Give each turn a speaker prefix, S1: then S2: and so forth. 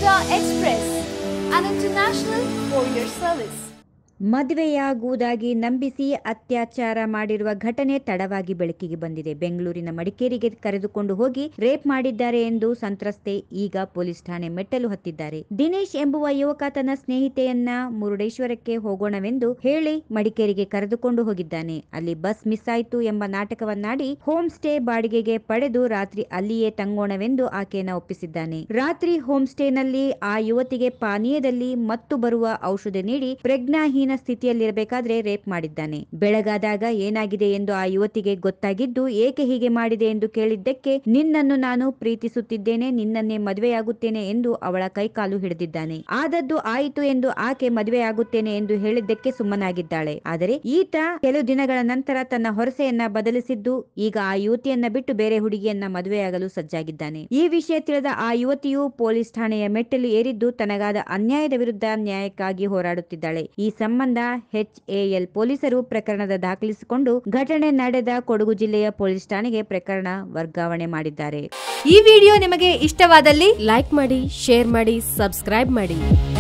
S1: Gouda Express, an international courier service.
S2: ಮದುವೆಯಾಗುವುದಾಗಿ ನಂಬಿಸಿ ಅತ್ಯಾಚಾರ ಮಾಡಿರುವ ಘಟನೆ ತಡವಾಗಿ ಬೆಳಕಿಗೆ ಬಂದಿದೆ. ಬೆಂಗಳೂರಿನ ಮಡಿಕೇರಿಗೆ ಕರೆದುಕೊಂಡು ಹೋಗಿ ರೇಪ್ ಮಾಡಿದ್ದಾರೆ ಎಂದು ಸಂತ್ರಸ್ತೆ ಈಗ ಪೊಲೀಸ್ ಠಾಣೆ ಮೆಟ್ಟಲು ಹತ್ತಿದ್ದಾರೆ. ದಿನೇಶ್ ಎಂಬುವ ಯುವಕ ತನ್ನ ಸ್ನೇಹಿತೆಯನ್ನ ಮುರುಡೇಶ್ವರಕ್ಕೆ ಹೋಗೋಣವೆಂದು ಹೇಳಿ ಮಡಿಕೇರಿಗೆ ಕರೆದುಕೊಂಡು ಹೋಗಿದ್ದಾನೆ. ಅಲ್ಲಿ ಬಸ್ ಮಿಸ್ ಆಯ್ತು ಎಂಬ ನಾಟಕವನ್ನಾಡಿ ಹೋಮ್ ಸ್ಟೇ ಬಾಡಿಗೆಗೆ ಪಡೆದು ರಾತ್ರಿ ಅಲ್ಲಿಯೇ ತಂಗೋಣವೆಂದು ಆಕೆಯನ್ನ ಒಪ್ಪಿಸಿದ್ದಾನೆ. ರಾತ್ರಿ ಹೋಮ್ ಸ್ಟೇನಲ್ಲಿ ಆ ಯುವತಿಗೆ ಪಾನೀಯದಲ್ಲಿ ಮತ್ತು ಬರುವ ಔಷಧ ನೀಡಿ ಪ್ರಜ್ಞಾಹೀನ ಸ್ಥಿತಿಯಲ್ಲಿರಬೇಕಾದ್ರೆ ರೇಪ್ ಮಾಡಿದ್ದಾನೆ. ಬೆಳಗಾದಾಗ ಏನಾಗಿದೆ ಎಂದು ಆ ಯುವತಿಗೆ ಗೊತ್ತಾಗಿದ್ದು ಏಕೆ ಹೀಗೆ ಮಾಡಿದೆ ಎಂದು ಕೇಳಿದ್ದಕ್ಕೆ ನಿನ್ನನ್ನು ನಾನು ಪ್ರೀತಿಸುತ್ತಿದ್ದೇನೆ, ನಿನ್ನನ್ನೇ ಮದುವೆಯಾಗುತ್ತೇನೆ ಎಂದು ಅವಳ ಕೈಕಾಲು ಹಿಡಿದಿದ್ದಾನೆ. ಆದದ್ದು ಆಯಿತು ಎಂದು ಆಕೆ ಮದುವೆಯಾಗುತ್ತೇನೆ ಎಂದು ಹೇಳಿದ್ದಕ್ಕೆ ಸುಮ್ಮನಾಗಿದ್ದಾಳೆ. ಆದರೆ ಈತ ಕೆಲವು ದಿನಗಳ ನಂತರ ತನ್ನ ಹೊರಸೆಯನ್ನ ಬದಲಿಸಿದ್ದು ಈಗ ಆ ಯುವತಿಯನ್ನ ಬಿಟ್ಟು ಬೇರೆ ಹುಡುಗಿಯನ್ನ ಮದುವೆಯಾಗಲು ಸಜ್ಜಾಗಿದ್ದಾನೆ. ಈ ವಿಷಯ ತಿಳಿದ ಆ ಯುವತಿಯು ಪೊಲೀಸ್ ಠಾಣೆಯ ಮೆಟ್ಟಲು ಏರಿದ್ದು ತನಗಾದ ಅನ್ಯಾಯದ ವಿರುದ್ಧ ನ್ಯಾಯಕ್ಕಾಗಿ ಹೋರಾಡುತ್ತಿದ್ದಾಳೆ. ಈ ಸಂಬಂಧ HAL ಪೊಲೀಸರು ಪ್ರಕರಣ ದಾಖಲಿಸಿಕೊಂಡು ಘಟನೆ ನಡೆದ ಕೊಡಗು ಜಿಲ್ಲೆಯ ಪೊಲೀಸ್ ಠಾಣೆಗೆ ಪ್ರಕರಣ ವರ್ಗಾವಣೆ ಮಾಡಿದ್ದಾರೆ.
S1: ಈ ವಿಡಿಯೋ ನಿಮಗೆ ಇಷ್ಟವಾದಲ್ಲಿ
S3: ಲೈಕ್ ಮಾಡಿ, ಶೇರ್ ಮಾಡಿ, ಸಬ್ಸ್ಕ್ರೈಬ್ ಮಾಡಿ.